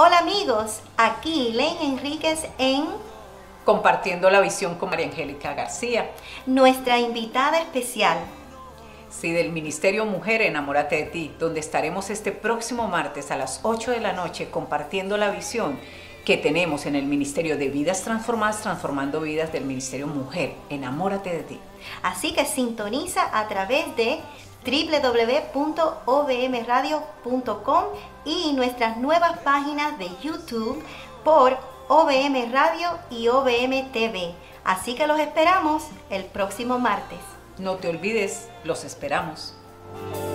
Hola amigos, aquí Elaine Enríquez en Compartiendo la visión con María Angélica García. nuestra invitada especial. Sí, del Ministerio Mujer Enamórate de Ti, donde estaremos este próximo martes a las 8 de la noche compartiendo la visión que tenemos en el Ministerio de Vidas Transformadas, transformando vidas del Ministerio Mujer Enamórate de Ti. Así que sintoniza a través de www.obmradio.com y nuestras nuevas páginas de YouTube por OBM Radio y OBM TV. Así que los esperamos el próximo martes. No te olvides, los esperamos.